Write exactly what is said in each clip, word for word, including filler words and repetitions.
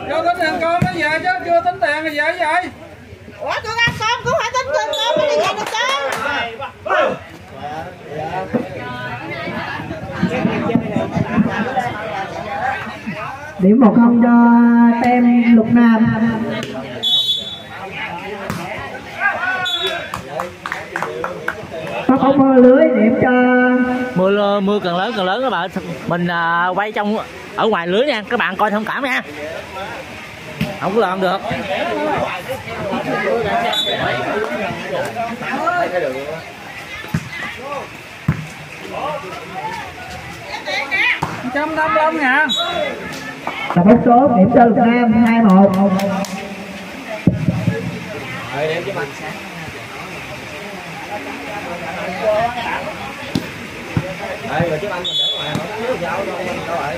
Cho tính tiền con nó về chứ chưa tính tiền thì về vậy. Ủa con ăn con cũng phải tính tiền con mới đi về được con. Điểm một không cho tem Lục Nam. Có bóng mưa lưới điểm cho mưa mưa càng lớn càng lớn các bạn. Mình à, quay trong ở ngoài lưới nha, các bạn coi thông cảm nha. Không có làm được. một trăm năm mươi lăm ngàn. là bóng số điểm cho Lục Nam hai một. Rồi đem cho mình. Đây rồi chứ anh mình để ngoài không biết sao đâu đâu vậy.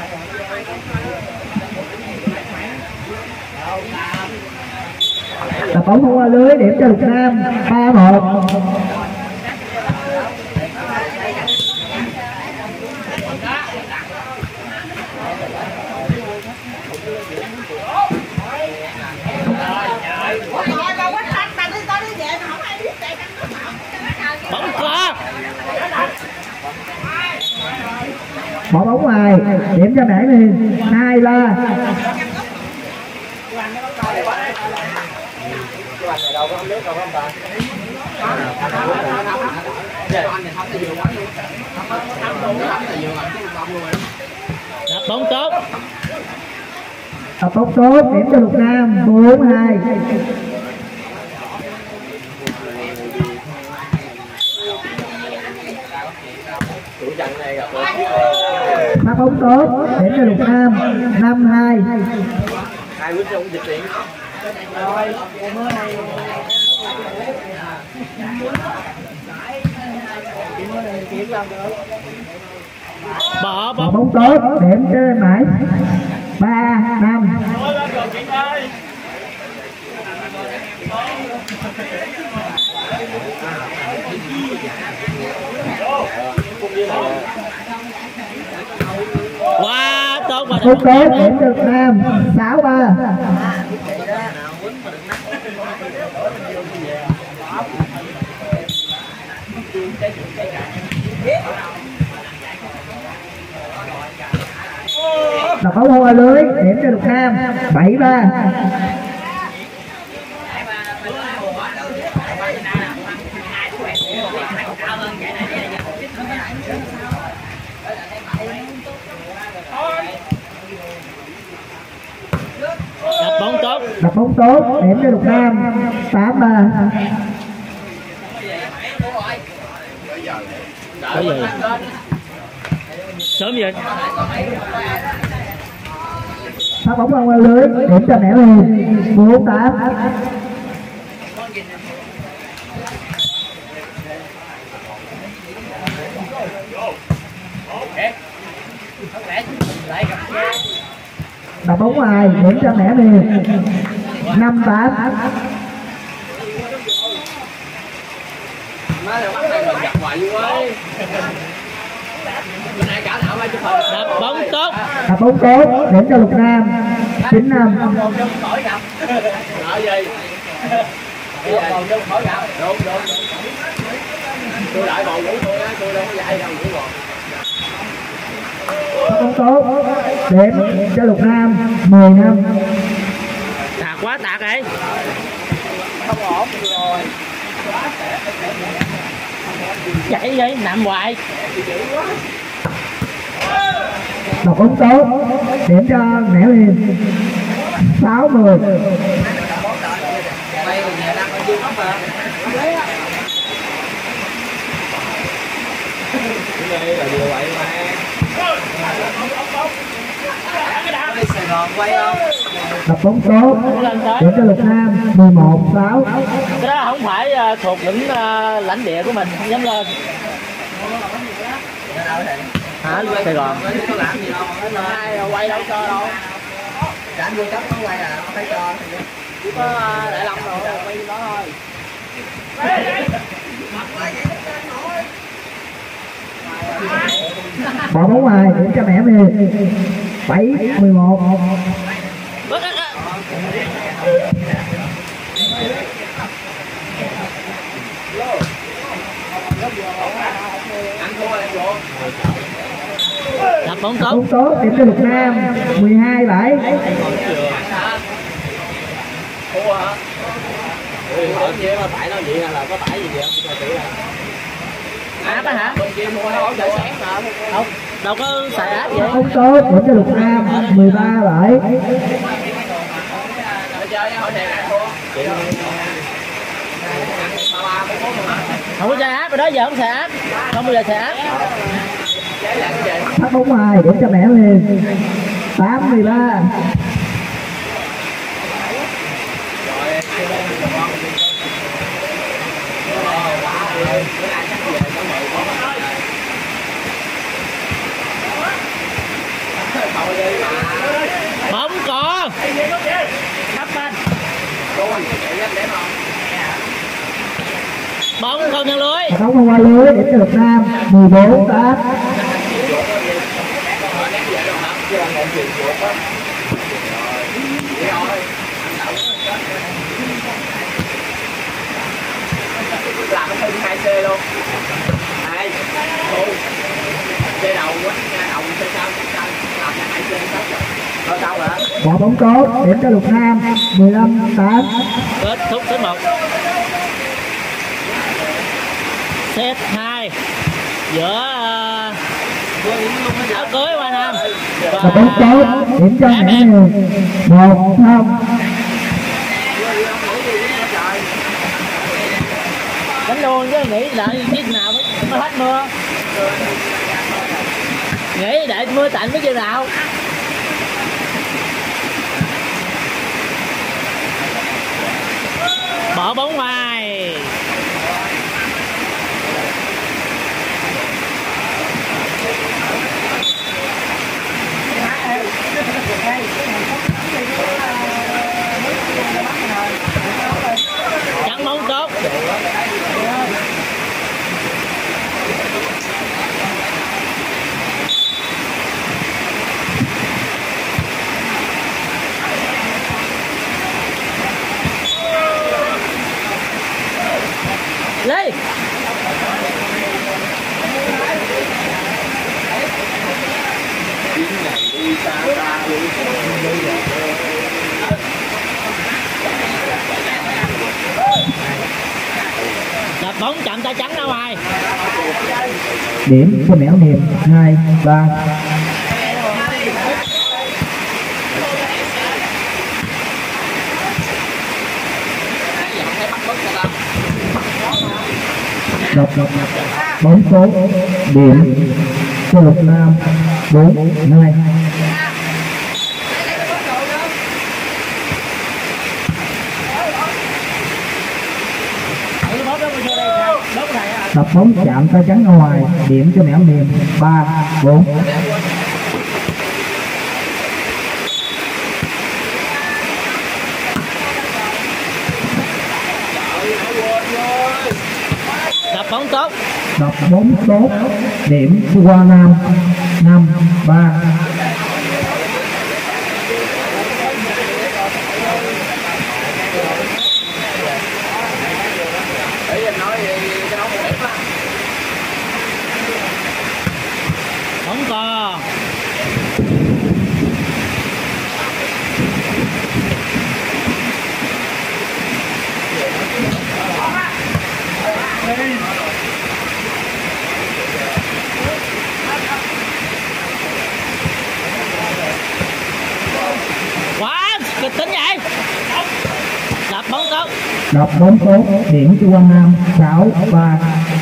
Là bóng không qua lưới điểm cho Lục Nam ba một. Bóng có. Bỏ bóng ngoài điểm cho Mã Miền hai ba. Đập bóng tốt. Đập bóng tốt điểm cho Lục Nam bốn hai. Phát bóng tốt điểm cho Lục Nam năm hai. Hai quyết trong dịch điện. Rồi, mưa này. Bỏ Bỏ bóng tốt điểm cho Mãi ba năm. quá tốt và Bóng tốt điểm cho Lục Nam sáu ba. Đập bóng hoa lưới điểm cho Lục Nam bảy ba. đập bóng tốt. Đập bóng tốt điểm cho Lục Nam tám ba. Có gì sớm vậy. Phát bóng vào ngoài lưới điểm cho Mẹ Huyền bốn tám. Đập bóng ngoài điểm cho Mẹ Huyền năm tám. Má là bắt tay mình gặp ngoại luôn ơi. Bên này cả não ai chụp hình. Đập bóng tốt. Đập bóng tốt điểm cho Lục Nam chín năm. Khỏi gặp. Ở gì? Bầu chung khỏi gặp. Đúng đúng. Tôi lại bầu ngủ tôi á, tôi đâu có dạy đâu ngủ rồi. Đập bóng tốt điểm cho Lục Nam mười năm. Tạt quá tạt ấy. Không ổn rồi. Chạy vậy nằm hoài. Đập bóng tốt điểm cho Mẹ Huyền sáu mười. Đây là điều vậy mà. Sài Gòn quay không? Đập bóng tốt điểm cho Lục Nam mười một sáu. Cái đó không phải uh, thuộc lĩnh uh, lãnh địa của mình, không dám lên. Hả? Sài Gòn. Ai quay đâu cho đâu. Anh World Cup nó quay à, không phải cho. Chỉ có Đại Long rồi quay đó thôi. Bỏ bóng ngoài điểm cho Mẹ Huyền bảy mười một. Bất Đập bóng tốt. Bóng tốt điểm cho Lục Nam mười hai bảy. Thua hả? Ừ, ở kia mà tại nó vậy là có tại gì vậy không? Áp á hả? Bên kia mua nó chạy sáng mà. Không, đâu có xài áp vậy. Bóng tốt điểm cho Lục Nam mười ba bảy. Chơi hỏi thèm ăn thua. Không có xài áp, rồi đó giờ không xài áp. Không bao giờ xài áp. Phát bóng ngoài điểm cho Mẹ Huyền tám mười ba. Bóng còn. Thấp anh. Bóng không nhân lưới. Bóng không qua lưới điểm cho Lục Nam mười bốn tám. Làm cái thân hai C luôn. Hai. C đầu quá, đầu C sau, sau làm cái hai C sáu rồi. Rồi sao hả? Quả bóng tốt điểm cho Lục Nam mười lăm tám. Kết thúc set một. Set hai giữa uh, áo cưới Hoa Nam Quả bóng tốt điểm cho Mẹ Huyền một không. đánh luôn chứ nghĩ đợi chiếc nào mới hết mưa, nghĩ đợi mưa tạnh mới chừng nào. Bỏ bóng ngoài. Chắn bóng tốt. Lê đập bóng chạm tay trắng ra ngoài. Điểm cho Mẻo Niềm hai ba. Đập đập bóng số điểm cho Lục Nam bốn hai. Đập bóng chạm tay trắng ra ngoài điểm cho Mẻo Niềm ba bốn. Đập bóng tốt. Đập bóng tốt điểm cho Hoa Nam năm ba. Bóng cò. Quá kịch tính vậy. Đập bóng tốt. Đập bóng tốt điểm cho Hoa Nam sáu ba.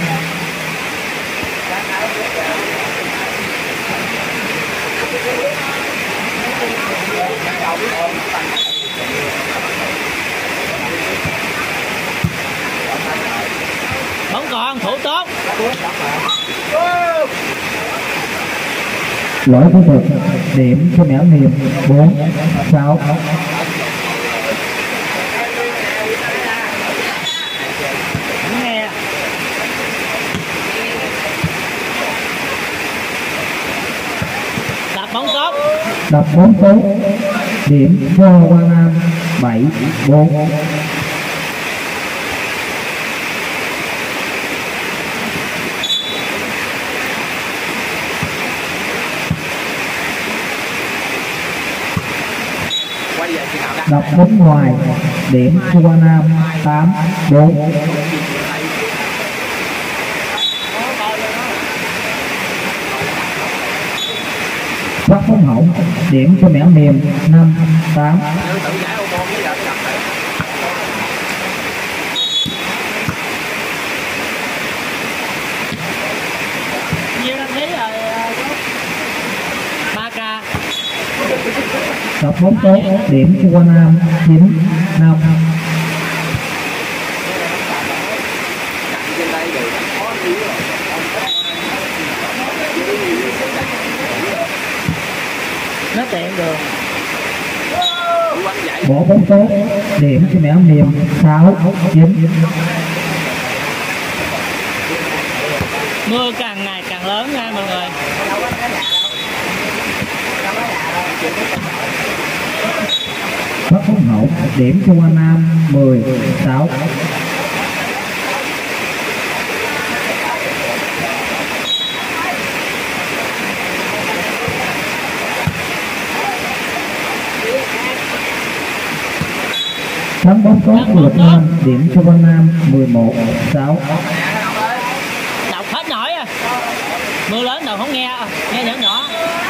Bóng còn thủ tốt. Lỗi kỹ thuật điểm cho Mẻo Niềm bốn sáu. Nghe. Đập bóng tốt. Đập bóng tốt điểm cho Hoa Nam bảy bốn. đập bóng ngoài, điểm cho Quang Nam tám bốn. Phát bóng hậu, điểm cho Mẻo Mềm năm tám. Nhiêu đăng ký rồi ba k. Đập bóng tốt, điểm cho Quang Nam chín năm. Nó tiện được. Bỏ bóng tốt, điểm cho Mẻo Mềm sáu chín. Mưa càng ngày càng lớn nha mọi người. Phát bóng hậu, điểm cho Quang Nam mười sáu. Thắng bóng tốt của Lục Nam, điểm cho Quang Nam mười một sáu. Đọc hết nổi à. Mưa lớn đâu không nghe, nghe nhỏ nhỏ.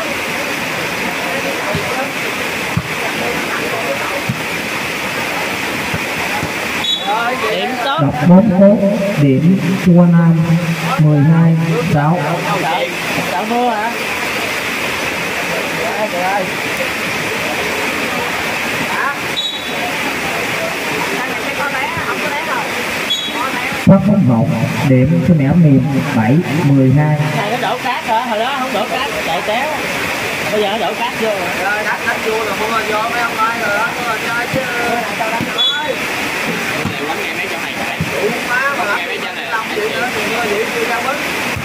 Điểm tốt. Đập bóng tốt, điểm cho Quang Nam mười hai sáu. Sợ mưa hả? Phát bóng hậu, điểm cho Mẻo Mềm bảy mười hai. Này nó đổ cát hả? Hồi đó không đổ cát, chạy téo. Bây giờ nó đổ cát vô rồi. Rồi đắt đắt vô là mua vô mấy ông ơi rồi đó, mua chơi chứ. Quánh nghe mấy chỗ này chạy. Đủ má mà nghe mấy chỗ này. Long vậy nữa, thì mưa vậy chưa ra bớt.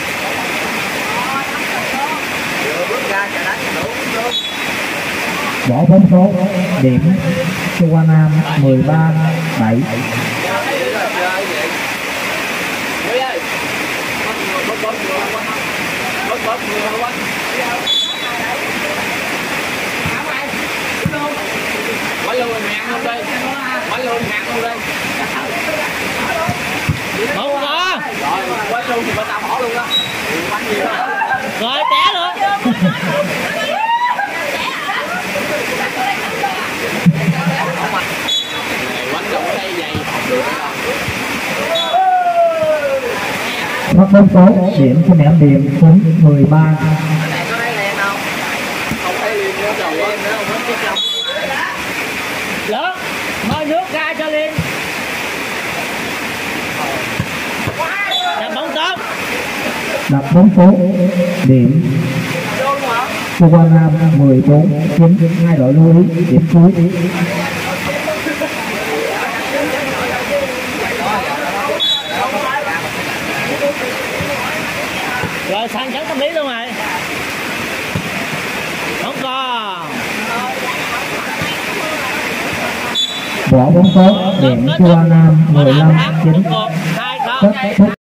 Vừa bước ra chạy đánh đủ luôn. Bỏ bóng tốt, điểm cho Quang Nam mười ba bảy. Quý ơi, bớt bớt vừa quá, bớt bớt vừa quá. Quánh luôn mình hạng luôn đây, quánh luôn hạng luôn đây. Một rồi. Rồi, quánh luôn thì bọn tao bỏ luôn đó. Quánh nhiều đó. Rồi té luôn. Quánh đâu ở đây vậy, không được đâu. Phát bóng tốt, điểm cho Mẻo Mềm chín mười ba. Này có thấy đen không? Không thấy liền nữa rồi nữa không hết cái trong. Lớn, mời nước ra cho Liên. Đập bóng tốt. Đập bóng tốt, điểm cho Quang Nam mười bốn chín. Hai đội lưu ý điểm cuối. Rồi sang chấn tâm lý luôn rồi. Không còn. Bỏ bóng tốt, điểm cho Quang Nam mười lăm chín. Hai không.